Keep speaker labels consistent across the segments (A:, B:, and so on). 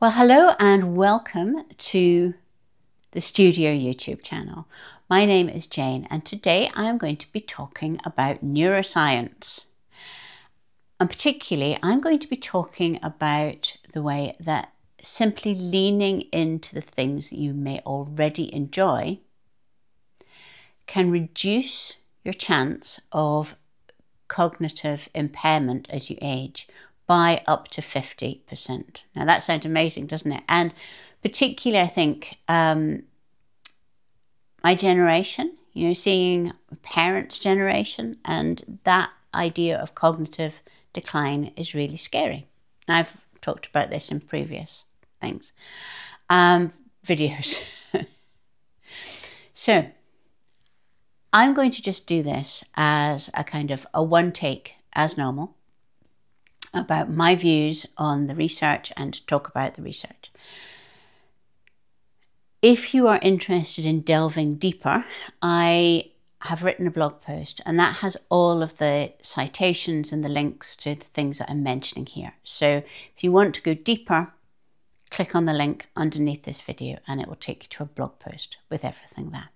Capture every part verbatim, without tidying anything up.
A: Well, hello and welcome to the Studio YouTube channel. My name is Jane and today I am going to be talking about neuroscience. And particularly, I'm going to be talking about the way that simply leaning into the things that you may already enjoy can reduce your chance of cognitive impairment as you age by up to fifty percent. Now that sounds amazing, doesn't it? And particularly, I think, um, my generation, you know, seeing parents' generation, and that idea of cognitive decline is really scary. I've talked about this in previous things, um, videos. So I'm going to just do this as a kind of a one take as normal about my views on the research and talk about the research. If you are interested in delving deeper, I have written a blog post and that has all of the citations and the links to the things that I'm mentioning here. So if you want to go deeper, click on the link underneath this video and it will take you to a blog post with everything there.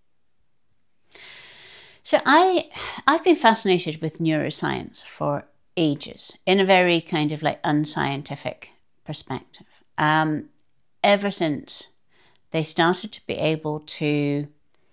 A: So I, I've been fascinated with neuroscience for ages in a very kind of like unscientific perspective. Um, ever since they started to be able to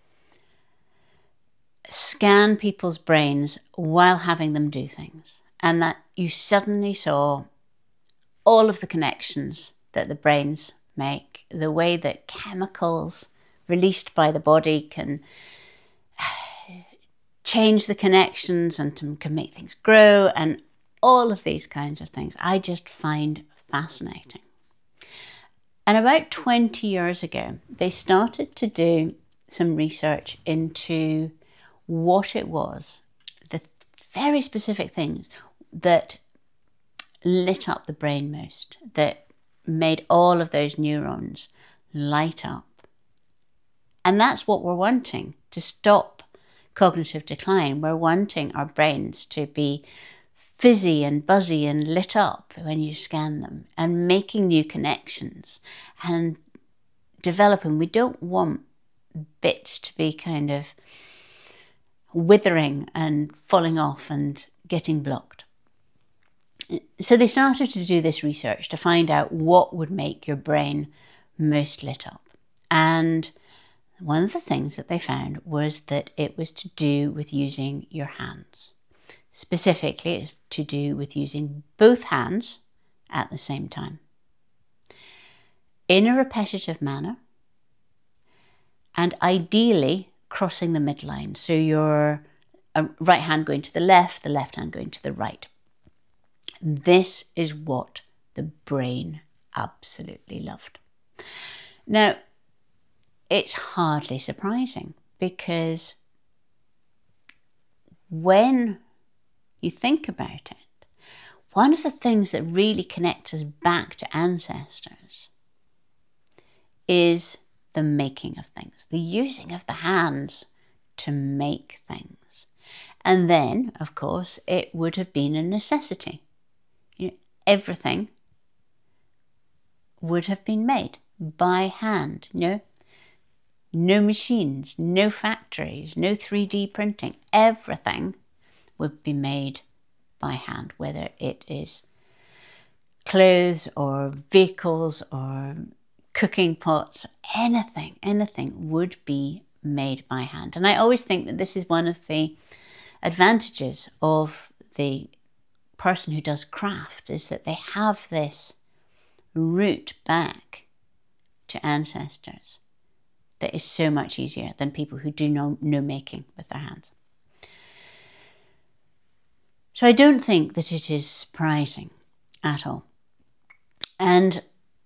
A: scan people's brains while having them do things, and that you suddenly saw all of the connections that the brains make, the way that chemicals released by the body can change the connections and to, can make things grow, and all of these kinds of things I just find fascinating. And about twenty years ago, they started to do some research into what it was, the very specific things that lit up the brain most, that made all of those neurons light up. And that's what we're wanting, to stop cognitive decline. We're wanting our brains to be fizzy and buzzy and lit up when you scan them and making new connections and developing. We don't want bits to be kind of withering and falling off and getting blocked. So they started to do this research to find out what would make your brain most lit up. And one of the things that they found was that it was to do with using your hands. Specifically, it's to do with using both hands at the same time in a repetitive manner, and ideally crossing the midline. So your right hand going to the left, the left hand going to the right. This is what the brain absolutely loved. Now, it's hardly surprising, because when you think about it, one of the things that really connects us back to ancestors is the making of things, the using of the hands to make things. And then, of course, it would have been a necessity. You know, everything would have been made by hand, you know. No machines, no factories, no three D printing. Everything would be made by hand, whether it is clothes or vehicles or cooking pots, anything, anything would be made by hand. And I always think that this is one of the advantages of the person who does craft, is that they have this route back to ancestors that is so much easier than people who do no, no making with their hands. So I don't think that it is surprising at all. And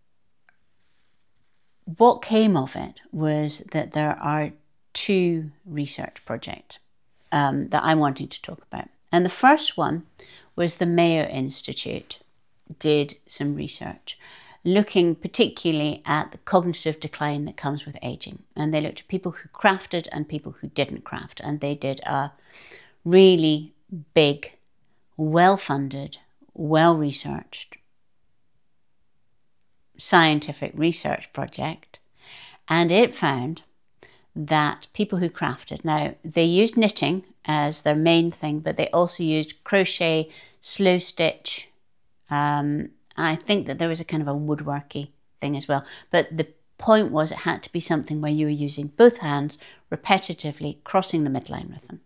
A: what came of it was that there are two research projects um, that I'm wanting to talk about. And the first one was the Mayo Institute did some research looking particularly at the cognitive decline that comes with aging. And they looked at people who crafted and people who didn't craft. And they did a really big, well-funded, well-researched scientific research project, and it found that people who crafted, now they used knitting as their main thing, but they also used crochet, slow stitch. Um, I think that there was a kind of a woodworky thing as well. But the point was it had to be something where you were using both hands repetitively, crossing the midline with them.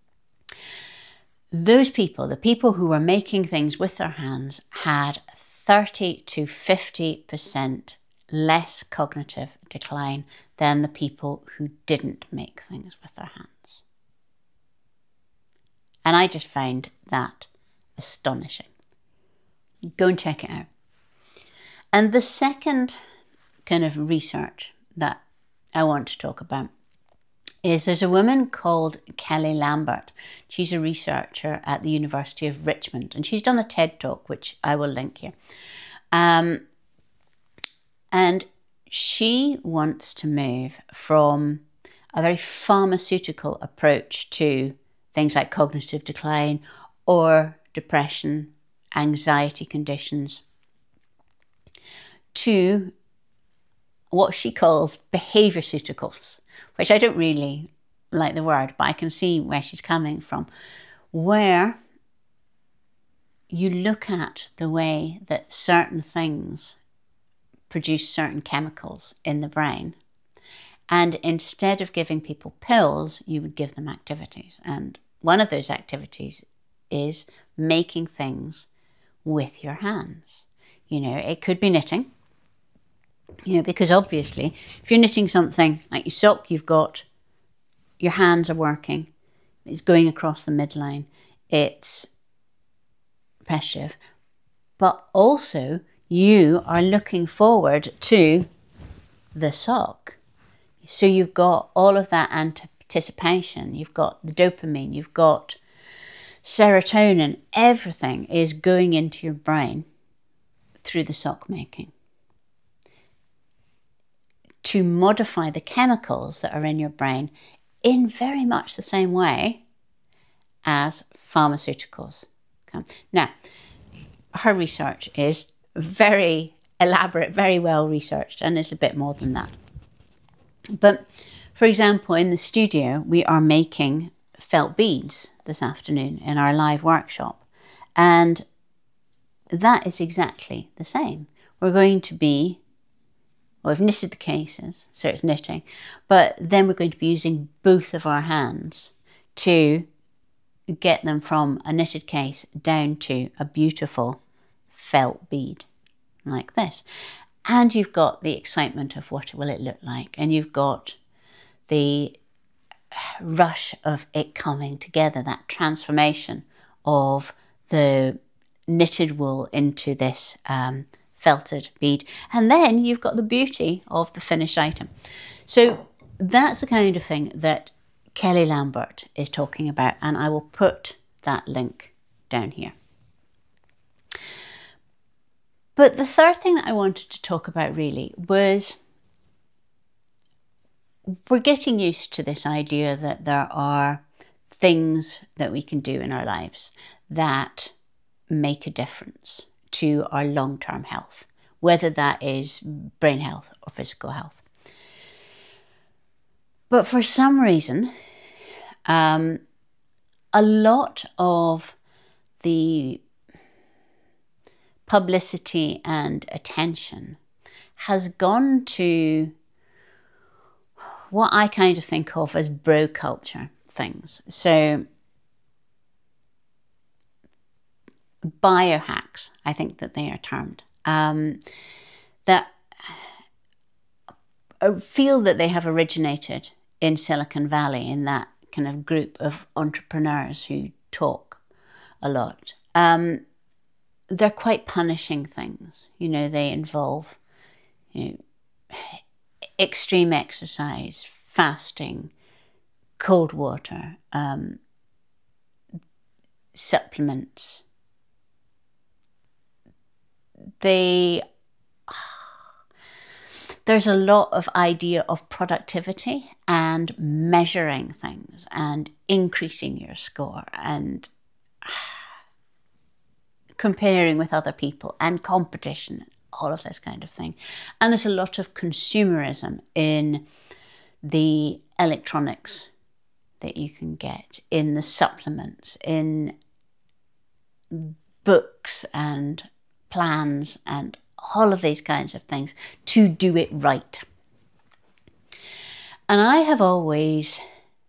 A: Those people, the people who were making things with their hands, had thirty to fifty percent less cognitive decline than the people who didn't make things with their hands. And I just found that astonishing. Go and check it out. And the second kind of research that I want to talk about is there's a woman called Kelly Lambert. She's a researcher at the University of Richmond, and she's done a TED Talk, which I will link here. Um, and she wants to move from a very pharmaceutical approach to things like cognitive decline or depression, anxiety conditions, to what she calls behaviorceuticals, which I don't really like the word, but I can see where she's coming from, where you look at the way that certain things produce certain chemicals in the brain, and instead of giving people pills, you would give them activities. And one of those activities is making things with your hands. You know, it could be knitting, you know, because obviously if you're knitting something like your sock, you've got, your hands are working, it's going across the midline, it's repetitive, but also you are looking forward to the sock. So you've got all of that anticipation, you've got the dopamine, you've got serotonin, everything is going into your brain through the sock making to modify the chemicals that are in your brain in very much the same way as pharmaceuticals come. Now, her research is very elaborate, very well researched, and it's a bit more than that. But for example, in the studio, we are making felt beads this afternoon in our live workshop. And that is exactly the same. We're going to be, well, we've knitted the cases, so it's knitting, but then we're going to be using both of our hands to get them from a knitted case down to a beautiful felt bead like this. And you've got the excitement of what will it look like, and you've got the rush of it coming together, that transformation of the knitted wool into this um, felted bead. And then you've got the beauty of the finished item. So that's the kind of thing that Kelly Lambert is talking about, and I will put that link down here. But the third thing that I wanted to talk about really was we're getting used to this idea that there are things that we can do in our lives that make a difference to our long-term health, whether that is brain health or physical health. But for some reason, um, a lot of the publicity and attention has gone to what I kind of think of as bro culture things. So biohacks, I think that they are termed, um, that I feel that they have originated in Silicon Valley, in that kind of group of entrepreneurs who talk a lot. Um, they're quite punishing things. You know, they involve, you know, extreme exercise, fasting, cold water, um, supplements. They, there's a lot of idea of productivity and measuring things and increasing your score and comparing with other people and competition, all of this kind of thing. And there's a lot of consumerism in the electronics that you can get, in the supplements, in books and plans and all of these kinds of things to do it right. And I have always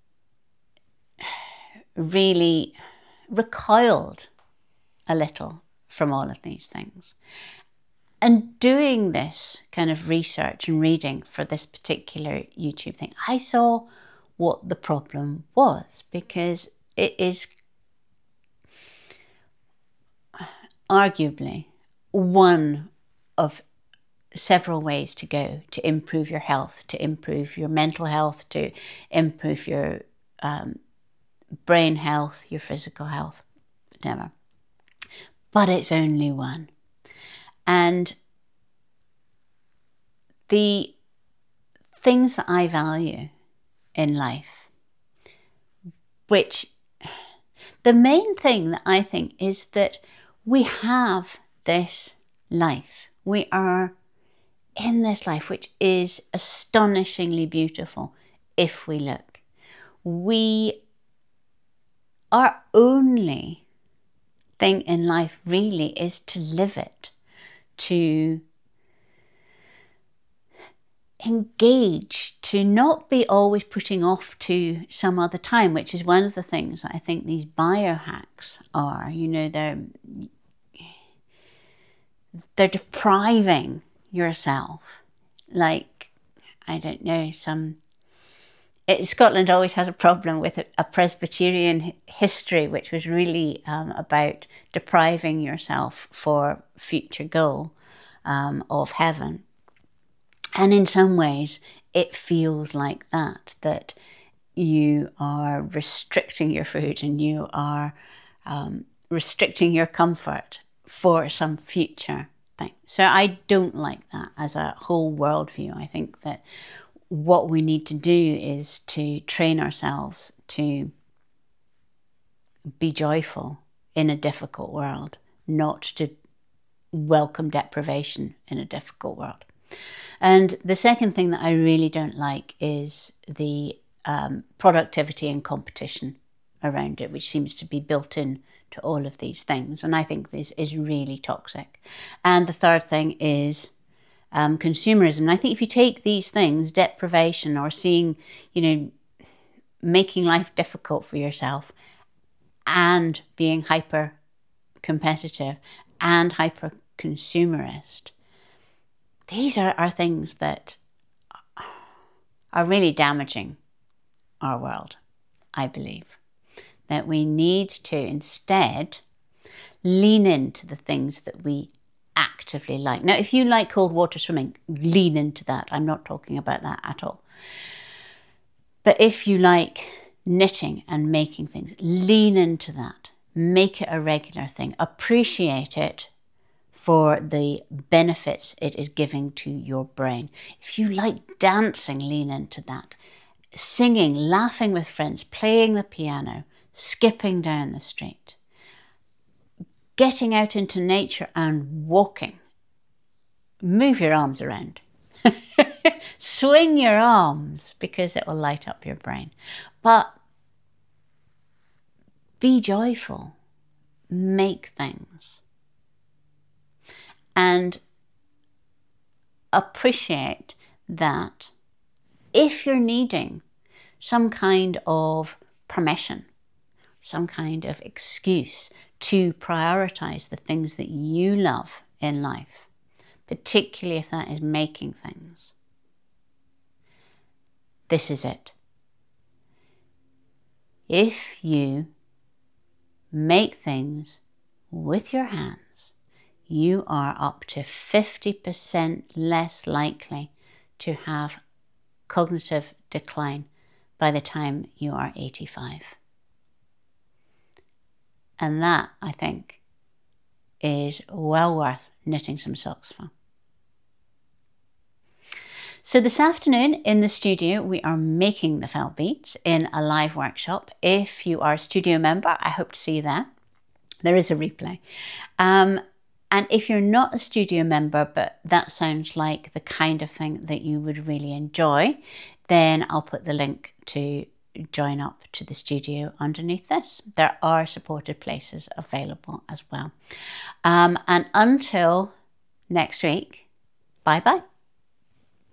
A: really recoiled a little from all of these things. And doing this kind of research and reading for this particular YouTube thing, I saw what the problem was, because it is arguably one of several ways to go to improve your health, to improve your mental health, to improve your um, brain health, your physical health, whatever. But it's only one. And the things that I value in life, which the main thing that I think is that we have this life. We are in this life, which is astonishingly beautiful if we look. We, our only thing in life really is to live it, to engage, to not be always putting off to some other time, which is one of the things I think these biohacks are. You know, they're they're depriving yourself. Like, I don't know, some it, Scotland always has a problem with a, a Presbyterian history, which was really um, about depriving yourself for future goal um, of heaven. And in some ways, it feels like that, that you are restricting your food and you are um, restricting your comfort for some future thing. So I don't like that as a whole worldview. I think that what we need to do is to train ourselves to be joyful in a difficult world, not to welcome deprivation in a difficult world. And the second thing that I really don't like is the um, productivity and competition around it, which seems to be built in to all of these things. And I think this is really toxic. And the third thing is um, consumerism. And I think if you take these things, deprivation or seeing, you know, making life difficult for yourself and being hyper competitive and hyper consumerist, these are, are things that are really damaging our world, I believe. That we need to instead lean into the things that we actively like. Now, if you like cold water swimming, lean into that. I'm not talking about that at all. But if you like knitting and making things, lean into that. Make it a regular thing. Appreciate it for the benefits it is giving to your brain. If you like dancing, lean into that. Singing, laughing with friends, playing the piano, skipping down the street, getting out into nature and walking. Move your arms around. Swing your arms, because it will light up your brain. But be joyful. Make things. And appreciate that if you're needing some kind of permission, some kind of excuse to prioritize the things that you love in life, particularly if that is making things, this is it. If you make things with your hands, you are up to fifty percent less likely to have cognitive decline by the time you are eighty-five. And that, I think, is well worth knitting some socks for. So this afternoon in the studio, we are making the felt beads in a live workshop. If you are a studio member, I hope to see you there. There is a replay. Um, And if you're not a studio member, but that sounds like the kind of thing that you would really enjoy, then I'll put the link to join up to the studio underneath this. There are supported places available as well. Um, and until next week, bye bye.